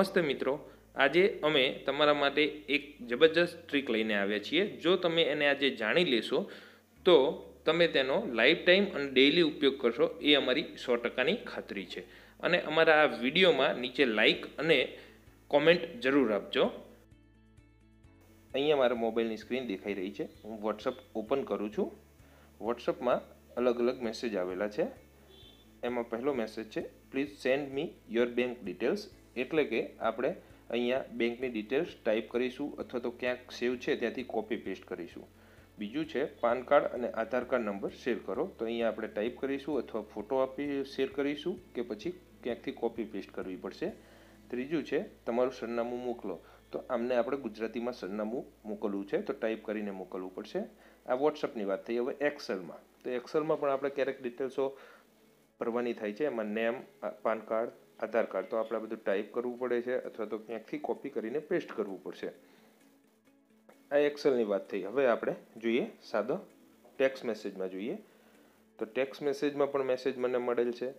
નમસ્તે મિત્રો, આજે અમે તમારા માટે એક જબરજસ્ત ટ્રીક લઈને આવ્યા છીએ। જો તમે એને આજે જાણી લેશો તો તમે તેનો લાઈફ ટાઈમ અને ડેઈલી ઉપયોગ કરશો એ અમારી 100%ની ખાતરી છે। અને અમારા આ વિડીયોમાં નીચે લાઈક અને કોમેન્ટ જરૂર આપજો। અહીંયા મારા મોબાઈલની સ્ક્રીન દેખાઈ રહી છે। હું વોટ્સઅપ ઓપન કરું છું। વોટ્સઅપમાં અલગ અલગ મેસેજ આવેલા છે। એમાં પહેલો મેસેજ છે, please send me your bank details. એટલે કે આપણે અહીંયા બેંકની ડિટેલ્સ ટાઈપ કરીશું અથવા તો ક્યાંક સેવ છે ત્યાંથી કોપી પેસ્ટ કરીશું। બીજું છે, પાન કાર્ડ અને આધાર કાર્ડ નંબર શેર કરો। તો અહીંયા આપણે ટાઈપ કરીશું અથવા ફોટો આપી શેર કરીશું કે પછી ક્યાંકથી કોપી પેસ્ટ કરવી પડશે। ત્રીજું છે, તમારું સરનામું મોકલો। તો આમને આપણે ગુજરાતીમાં સરનામું મોકલવું છે તો ટાઈપ કરીને મોકલવું પડશે। આ વોટ્સઅપની વાત થઈ। હવે એક્સેલમાં, તો એક્સેલમાં પણ આપણે ક્યારેક ડિટેલ્સો ભરવાની થાય છે। એમાં name, PAN card, Aadhaar card, તો આપણે બધું ટાઈપ કરવું પડે છે અથવા તો ક્યાંકથી કોપી કરીને પેસ્ટ કરવું પડશે। આ એક્સેલની વાત થઈ। હવે આપણે જોઈએ સાદો ટેક્સ્ટ મેસેજમાં જોઈએ તો ટેક્સ્ટ મેસેજમાં પણ મેસેજ મને મળેલ છે,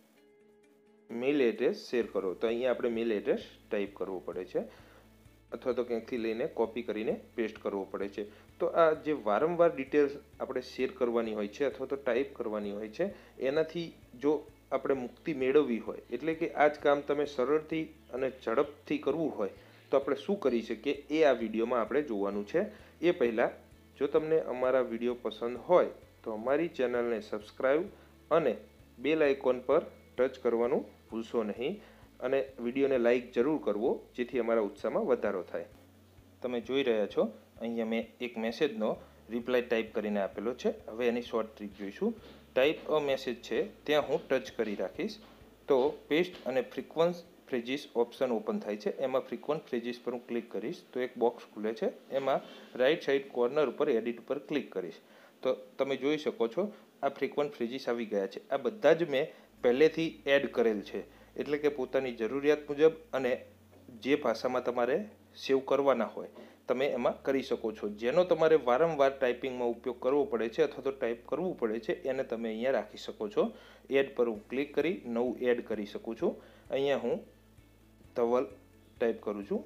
મેલ એડ્રેસ શેર કરો। તો અહીંયા આપણે મેલ એડ્રેસ ટાઈપ કરવું પડે છે અથવા તો ક્યાંકથી લઈને કોપી કરીને પેસ્ટ કરવો પડે છે। તો આ જે વારંવાર ડિટેલ્સ આપણે શેર કરવાની હોય છે અથવા તો ટાઈપ કરવાની હોય છે, એનાથી જો આપણે મુક્તિ મેળવવી હોય, એટલે કે આ જ કામ તમે સરળથી અને ઝડપથી કરવું હોય તો આપણે શું કરી શકીએ એ આ વિડીયોમાં આપણે જોવાનું છે। એ પહેલાં જો તમને અમારા વિડીયો પસંદ હોય તો અમારી ચેનલને સબસ્ક્રાઈબ અને બેલ આઇકોન પર ટચ કરવાનું ભૂલશો નહીં અને વિડીયોને લાઈક જરૂર કરવો જેથી અમારા ઉત્સાહમાં વધારો થાય। તમે જોઈ રહ્યા છો અહીંયા મેં એક મેસેજનો રિપ્લાય ટાઈપ કરીને આપેલો છે। હવે એની શોર્ટ ટ્રીક જોઈશું। ટાઈપ અ મેસેજ છે ત્યાં હું ટચ કરી રાખીશ તો પેસ્ટ અને ફ્રીક્વન્ટ ફ્રેઝિસ ઓપ્શન ઓપન થાય છે। એમાં ફ્રીક્વન્ટ ફ્રેઝિસ પર હું ક્લિક કરીશ તો એક બોક્સ ખુલે છે। એમાં રાઈટ સાઈડ કોર્નર ઉપર એડિટ ઉપર ક્લિક કરીશ તો તમે જોઈ શકો છો આ ફ્રીક્વન્ટ ફ્રેઝિસ આવી ગયા છે। આ બધા જ મેં પહેલેથી એડ કરેલ છે, એટલે કે પોતાની જરૂરિયાત મુજબ અને જે ભાષામાં તમારે સેવ કરવાના હોય તમે એમાં કરી શકો છો। જેનો તમારે વારંવાર ટાઈપિંગમાં ઉપયોગ કરવો પડે છે અથવા તો ટાઈપ કરવું પડે છે એને તમે અહીંયા રાખી શકો છો। એડ પર હું ક્લિક કરી નવું એડ કરી શકું છું। અહીંયા હું ધવલ ટાઈપ કરું છું।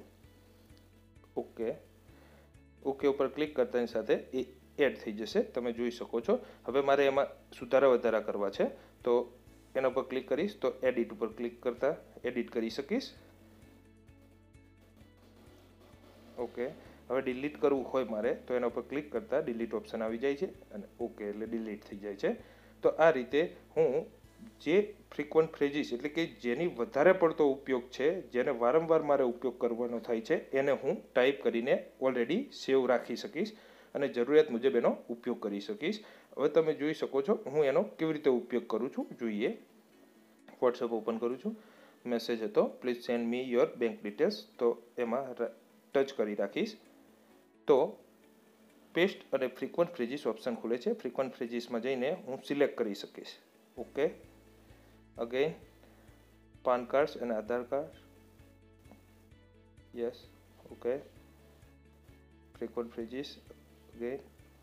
ઓકે ઉપર ક્લિક કરતાની સાથે એ એડ થઈ જશે, તમે જોઈ શકો છો। હવે મારે એમાં સુધારા વધારા કરવા છે તો એના પર ક્લિક કરીશ તો એડિટ ઉપર ક્લિક કરતા એડિટ કરી શકીશ। ઓકે, હવે ડિલીટ કરવું હોય મારે તો એના પર ક્લિક કરતા ડિલીટ ઓપ્શન આવી જાય છે અને ઓકે એટલે ડિલીટ થઈ જાય છે। તો આ રીતે હું જે ફ્રીક્વન્ટ ફ્રેઝિસ એટલે કે જેની વધારે પડતો ઉપયોગ છે, જેને વારંવાર મારે ઉપયોગ કરવાનો થાય છે, એને હું ટાઈપ કરીને ઓલરેડી સેવ રાખી શકીશ અને જરૂરિયાત મુજબ એનો ઉપયોગ કરી શકીશ। હવે તમે જોઈ શકો છો હું એનો કેવી રીતે ઉપયોગ કરું છું જોઈએ। વોટ્સઅપ ઓપન કરું છું, મેસેજ હતો please send me your bank details, તો એમાં ટચ કરી રાખીશ તો પેસ્ટ અને ફ્રીક્વન્ટ ફ્રેઝિસ ઓપ્શન ખુલે છે। ફ્રીક્વન્ટ ફ્રેઝિસમાં જઈને હું સિલેક્ટ કરી શકીશ। ઓકે, અગેન પાન કાર્ડ અને Aadhaar card, yes, okay, frequent phrases again,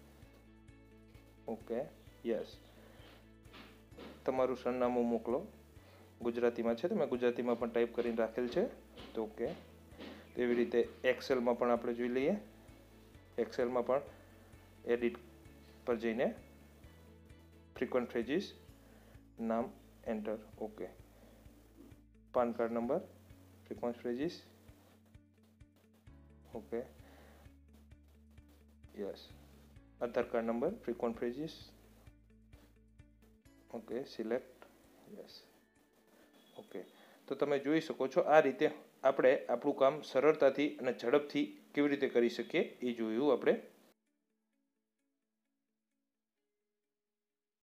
okay, yes, તમારું સરનામું મોકલો। ગુજરાતીમાં છે તો મેં ગુજરાતીમાં પણ ટાઈપ કરીને રાખેલ છે તો ઓકે। તેવી રીતે એક્સેલમાં પણ આપણે જોઈ લઈએ। એક્સેલમાં પણ એડિટ પર જઈને ફ્રીક્વન્ટ ફ્રેઝિસ, નામ enter, okay, PAN card number, frequent phrases, okay, yes, Aadhaar card number, frequent phrases, okay, select, yes, okay. તો તમે જોઈ શકો છો આ રીતે આપણે આપણું કામ સરળતાથી અને ઝડપથી કેવી રીતે કરી શકીએ એ જોયું આપણે।